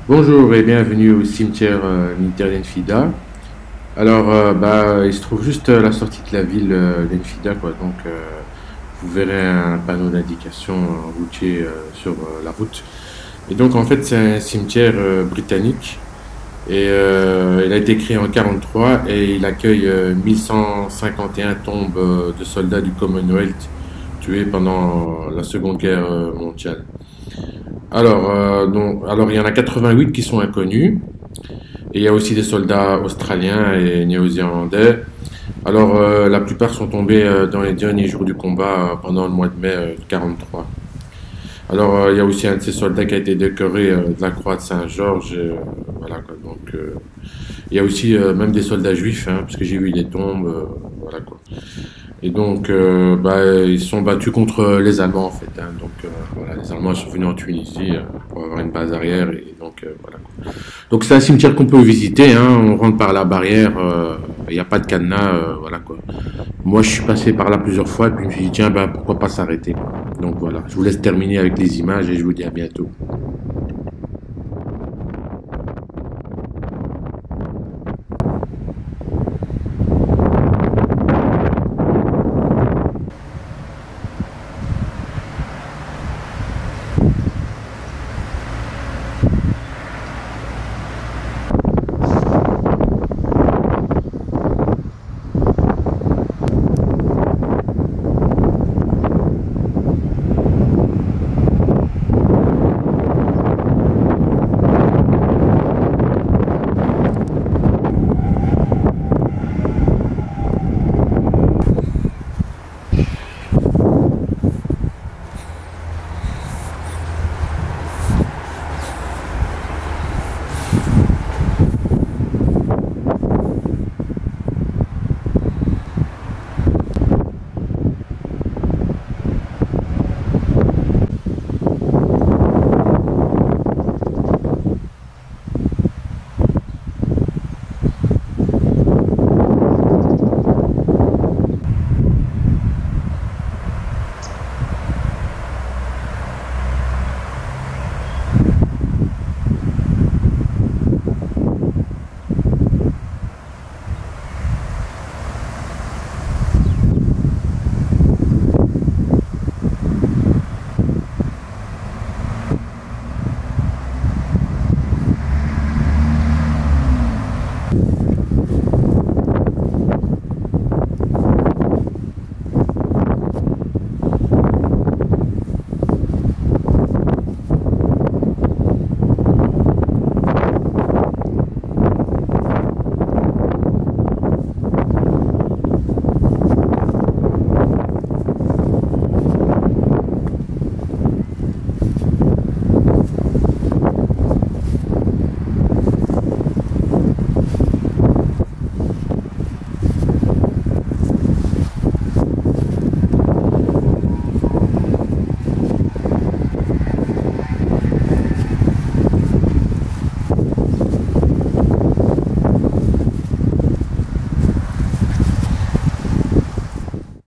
Bonjour et bienvenue au cimetière militaire d'Enfida. Alors, il se trouve juste à la sortie de la ville d'Enfida, quoi. Donc, vous verrez un panneau d'indication routier sur la route. Et donc, en fait, c'est un cimetière britannique. Et il a été créé en 43 et il accueille 1151 tombes de soldats du Commonwealth tués pendant la Seconde Guerre mondiale. Alors, il y en a 88 qui sont inconnus. Et il y a aussi des soldats australiens et néo-zélandais. Alors, la plupart sont tombés dans les derniers jours du combat pendant le mois de mai 43. Alors, il y a aussi un de ces soldats qui a été décoré de la croix de Saint-Georges. Voilà, quoi. Donc, il y a aussi même des soldats juifs, hein, parce que j'ai vu des tombes. Voilà, quoi. Et donc, ils se sont battus contre les Allemands, en fait, hein. Donc, voilà, les Allemands sont venus en Tunisie pour avoir une base arrière. Et donc, voilà, quoi. Donc, c'est un cimetière qu'on peut visiter, hein. On rentre par la barrière. Il n'y a pas de cadenas. Voilà, quoi. Moi, je suis passé par là plusieurs fois. Et puis, je me suis dit, tiens, pourquoi pas s'arrêter, quoi. Donc, voilà. Je vous laisse terminer avec les images et je vous dis à bientôt.